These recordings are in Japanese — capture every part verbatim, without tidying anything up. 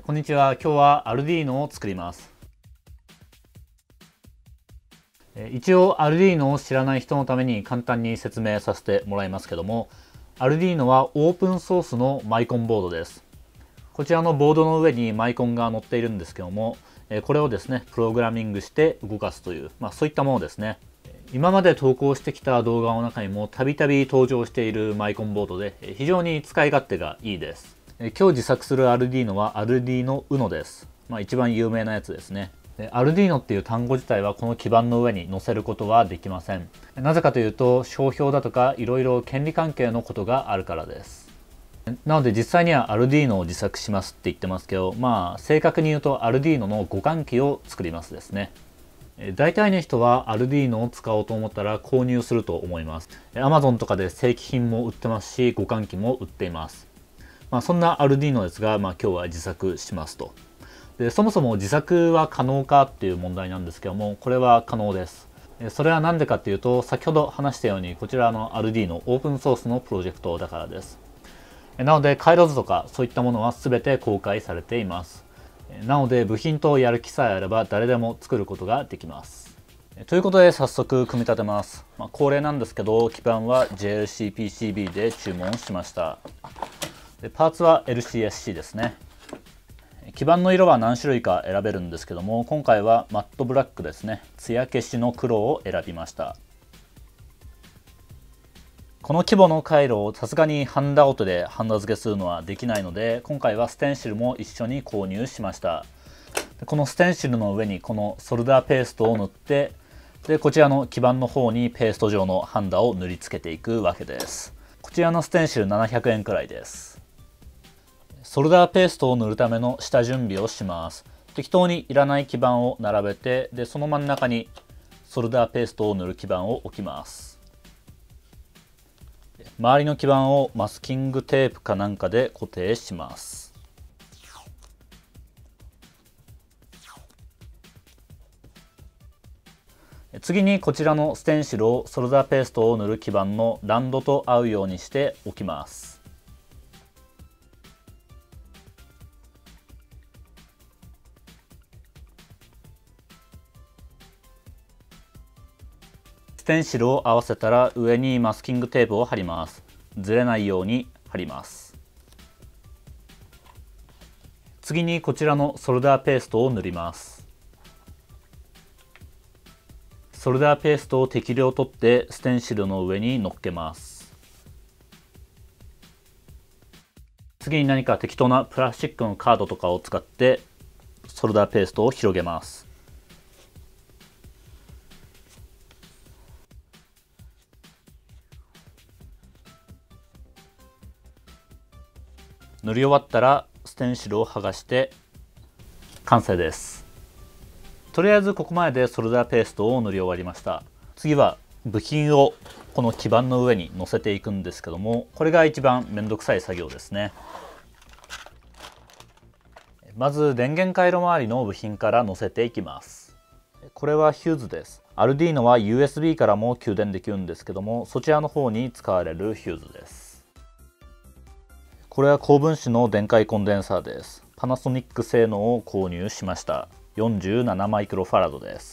こんにちは。今日は Arduino を作ります。一応 Arduino を知らない人のために簡単に説明させてもらいますけども、Arduino はオープンソースのマイコンボードです。こちらのボードの上にマイコンが載っているんですけども、これをですねプログラミングして動かすという、まあ、そういったものですね。今まで投稿してきた動画の中にもたびたび登場しているマイコンボードで非常に使い勝手がいいです。今日自作する Arduino は Arduino Uno です。まあ、一番有名なやつですね。で Arduino っていう単語自体はこの基板の上に載せることはできません。なぜかというと商標だとかいろいろ権利関係のことがあるからです。なので実際には Arduino を自作しますって言ってますけど、まあ正確に言うと Arduino の互換機を作りますですね。大体の人は Arduino を使おうと思ったら購入すると思います。Amazon とかで正規品も売ってますし、互換機も売っています。まあ、そんな Arduino ですが、まあ、今日は自作しますと。で、そもそも自作は可能かっていう問題なんですけども、これは可能です。それは何でかっていうと、先ほど話したように、こちらの Arduino オープンソースのプロジェクトだからです。なので、回路図とかそういったものは全て公開されています。なので、部品とやる気さえあれば誰でも作ることができます。ということで、早速組み立てます。まあ、恒例なんですけど、基板は ジェイエルシーピーシービー で注文しました。でパーツは エルシーエスシー ですね。基板の色は何種類か選べるんですけども、今回はマットブラックですね。艶消しの黒を選びました。この規模の回路をさすがにハンダアウトでハンダ付けするのはできないので、今回はステンシルも一緒に購入しました。このステンシルの上にこのソルダーペーストを塗って、でこちらの基板の方にペースト状のハンダを塗りつけていくわけです。こちらのステンシルななひゃくえんくらいです。ソルダーペーストを塗るための下準備をします。適当にいらない基板を並べて、でその真ん中にソルダーペーストを塗る基板を置きます。周りの基板をマスキングテープかなんかで固定します。次にこちらのステンシルをソルダーペーストを塗る基板のランドと合うようにして置きます。ステンシルを合わせたら上にマスキングテープを貼ります。ずれないように貼ります。次にこちらのソルダーペーストを塗ります。ソルダーペーストを適量取ってステンシルの上に乗っけます。次に何か適当なプラスチックのカードとかを使ってソルダーペーストを広げます。塗り終わったらステンシルを剥がして完成です。とりあえずここまででソルダーペーストを塗り終わりました。次は部品をこの基板の上に乗せていくんですけども、これが一番めんどくさい作業ですね。まず電源回路周りの部品から乗せていきます。これはヒューズです。Arduino は ユーエスビー からも給電できるんですけども、そちらの方に使われるヒューズです。これは高分子の電解コンデンサーです。パナソニック製のを購入しました。よんじゅうななマイクロファラドです。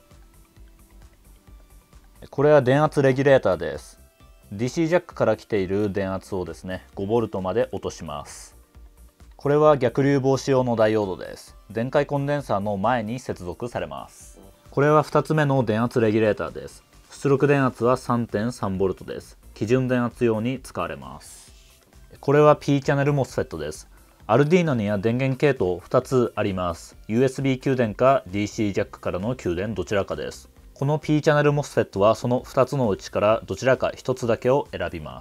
これは電圧レギュレーターです。ディーシー ジャックから来ている電圧をですね、ごボルトまで落とします。これは逆流防止用のダイオードです。電解コンデンサーの前に接続されます。これはふたつめの電圧レギュレーターです。出力電圧は さんてんさんボルトです。基準電圧用に使われます。これは P チャンネル モスフェット です。Arduino には電源系統ふたつあります。ユーエスビー 給電か ディーシー ジャックからの給電どちらかです。この P チャンネル モスフェット はそのふたつのうちからどちらかひとつだけを選びます。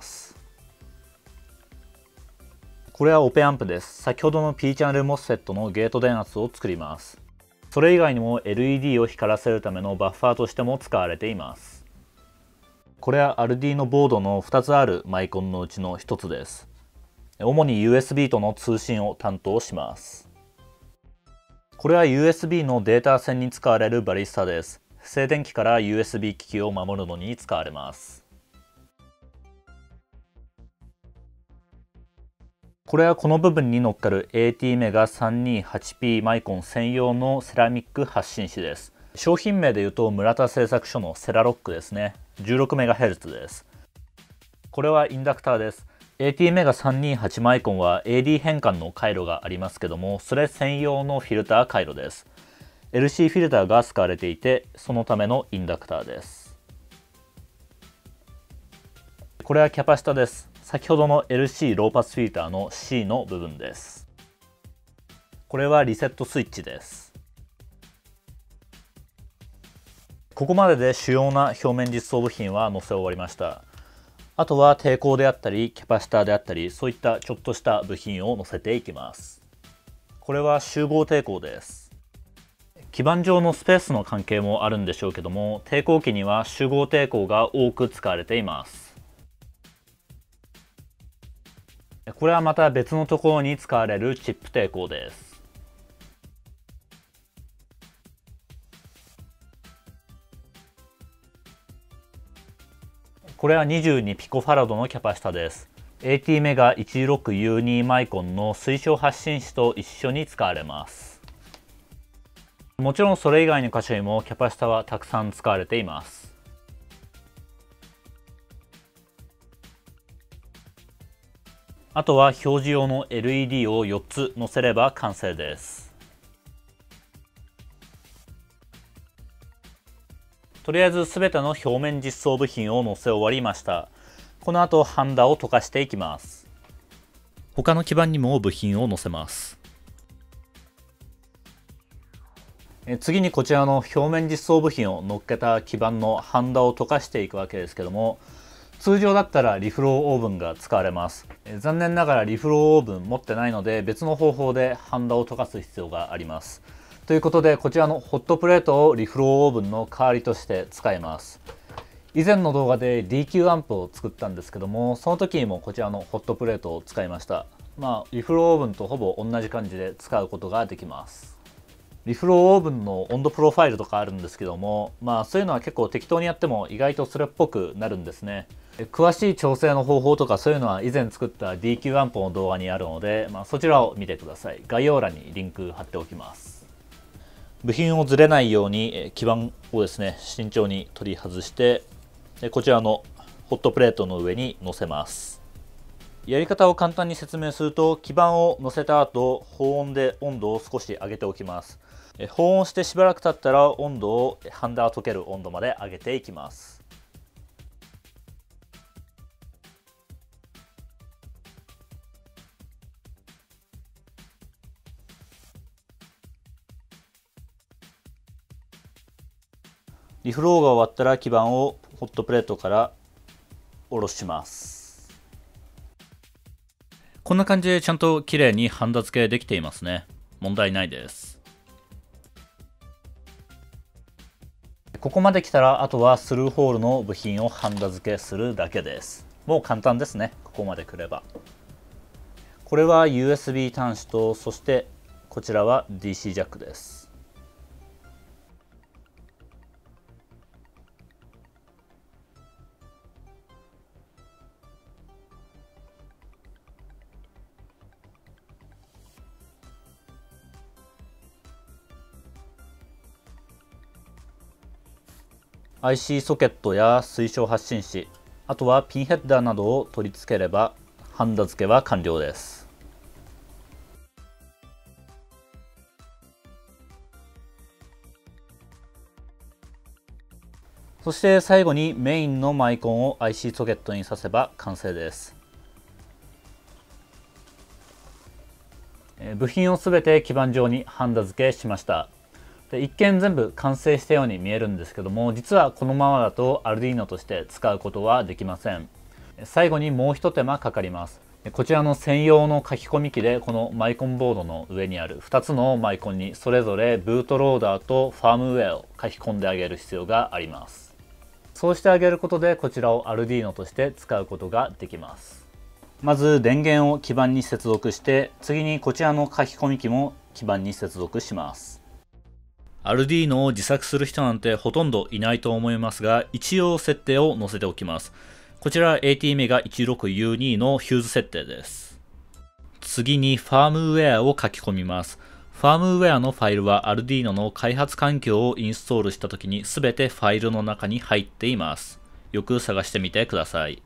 これはオペアンプです。先ほどの P チャンネル モスフェット のゲート電圧を作ります。それ以外にも エルイーディー を光らせるためのバッファーとしても使われています。これは Arduino ボードのふたつあるマイコンのうちのひとつです。主に ユーエスビー との通信を担当します。これは ユーエスビー のデータ線に使われるバリスタです。静電気から ユーエスビー 機器を守るのに使われます。 これはこの部分に乗っかる エーティー メガ さんにーはちピー マイコン専用のセラミック発信子です。商品名で言うと村田製作所のセラロックですね。じゅうろくメガヘルツ です。これはインダクターです。エーティー メガ さんにーはち マイコンは エーディー 変換の回路がありますけども、それ専用のフィルター回路です。エルシー フィルターが使われていて、そのためのインダクターです。これはキャパシタです。先ほどの エルシー ローパスフィルターの C の部分です。これはリセットスイッチです。ここまでで主要な表面実装部品は載せ終わりました。あとは抵抗であったりキャパシターであったり、そういったちょっとした部品を載せていきます。これは集合抵抗です。基板上のスペースの関係もあるんでしょうけども、抵抗器には集合抵抗が多く使われています。これはまた別のところに使われるチップ抵抗です。これは にじゅうにピコファラドのキャパシタです。エーティー メガ いちじゅうろくユーツー マイコンの推奨発信子と一緒に使われます。もちろんそれ以外の箇所にもキャパシタはたくさん使われています。あとは表示用の エルイーディー をよっつ載せれば完成です。とりあえず全ての表面実装部品を載せ終わりました。この後ハンダを溶かしていきます。他の基板にも部品を載せます。え次にこちらの表面実装部品を乗っけた基板のハンダを溶かしていくわけですけども、通常だったらリフローオーブンが使われます。残念ながらリフローオーブン持ってないので、別の方法でハンダを溶かす必要があります。ということでこちらのホットプレートをリフローオーブンの代わりとして使います。以前の動画で ディーキュー アンプを作ったんですけども、その時にもこちらのホットプレートを使いました。まあリフローオーブンとほぼ同じ感じで使うことができます。リフローオーブンの温度プロファイルとかあるんですけども、まあそういうのは結構適当にやっても意外とそれっぽくなるんですね。詳しい調整の方法とかそういうのは以前作った ディーキュー アンプの動画にあるので、まあ、そちらを見てください。概要欄にリンク貼っておきます。部品をずれないように基板をですね慎重に取り外して、こちらのホットプレートの上に乗せます。やり方を簡単に説明すると、基板を乗せた後保温で温度を少し上げておきます。保温してしばらく経ったら温度をハンダー溶ける温度まで上げていきます。リフローが終わったら基板をホットプレートから下ろします。こんな感じでちゃんと綺麗にハンダ付けできていますね。問題ないです。ここまで来たらあとはスルーホールの部品をハンダ付けするだけです。もう簡単ですね。ここまで来れば。これは ユーエスビー 端子と、そしてこちらは ディーシー ジャックです。アイシー ソケットや推奨発信子、あとはピンヘッダーなどを取り付ければハンダ付けは完了です。そして最後にメインのマイコンを アイシー ソケットに挿せば完成です。部品をすべて基板上にハンダ付けしました。で一見全部完成したように見えるんですけども、実はこのままだと アルディーノ として使うことはできません。最後にもう一手間かかります。こちらの専用の書き込み機でこのマイコンボードの上にあるふたつのマイコンにそれぞれブートローダーとファームウェアを書き込んであげる必要があります。そうしてあげることでこちらを アルディーノ として使うことができます。まず電源を基板に接続して、次にこちらの書き込み機も基板に接続します。アルディーノを自作する人なんてほとんどいないと思いますが、一応設定を載せておきます。こちら エーティー メガ いちじゅうろくユーツー のヒューズ設定です。 次にファームウェアを書き込みます。ファームウェアのファイルは Arduino の開発環境をインストールしたときにすべてファイルの中に入っています。よく探してみてください。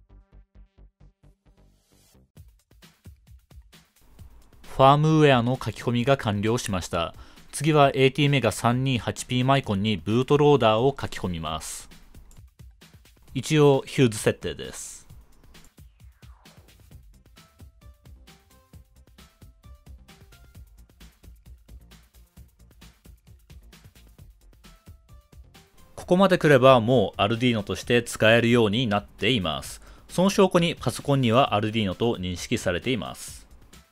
ファームウェアの書き込みが完了しました。次は エーティー メガ さんにーはちピー マイコンにブートローダーを書き込みます。一応ヒューズ設定です。ここまで来ればもう Arduino として使えるようになっています。その証拠にパソコンには Arduino と認識されています。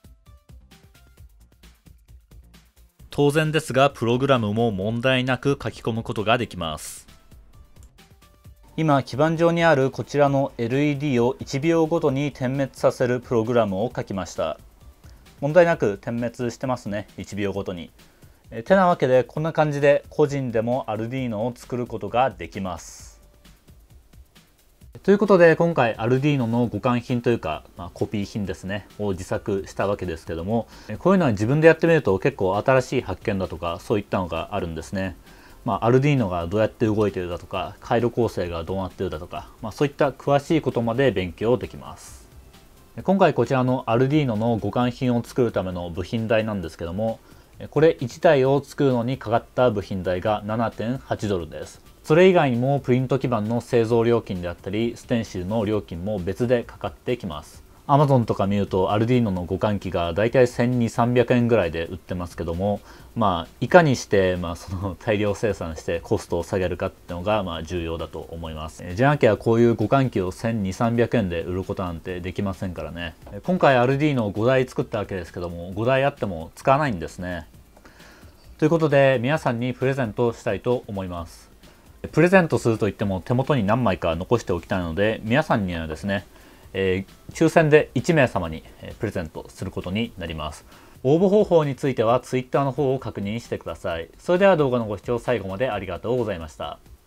当然ですが、プログラムも問題なく書き込むことができます。今、基板上にあるこちらの エルイーディー をいちびょうごとに点滅させるプログラムを書きました。問題なく点滅してますね、いちびょうごとに。えてなわけで、こんな感じで個人でも Arduino を作ることができます。ということで、今回 Arduino の互換品というか、まあ、コピー品ですねを自作したわけですけども、こういうのは自分でやってみると結構新しい発見だとかそういったのがあるんですね。まあ、Arduino がどうやって動いているだとか、回路構成がどうなっているだとか、まあ、そういった詳しいことまで勉強できます。今回こちらの Arduino の互換品を作るための部品代なんですけども、これいちだいを作るのにかかった部品代が ななてんはちドルです。それ以外にもプリント基板の製造料金であったり、ステンシルの料金も別でかかってきます。Amazon とか見ると Arduino の互換機がだいたいせんにひゃく、さんびゃくえんぐらいで売ってますけども、まあいかにして、まあ、その大量生産してコストを下げるかっていうのがまあ重要だと思います。じゃなきゃこういう互換機をせんにひゃく、さんびゃくえんで売ることなんてできませんからね。今回 Arduino をごだい作ったわけですけども、ごだいあっても使わないんですね。ということで皆さんにプレゼントしたいと思います。プレゼントするといっても手元に何枚か残しておきたいので、皆さんにはですね、えー、抽選でいちめいさまにプレゼントすることになります。応募方法については Twitter の方を確認してください。それでは動画のご視聴最後までありがとうございました。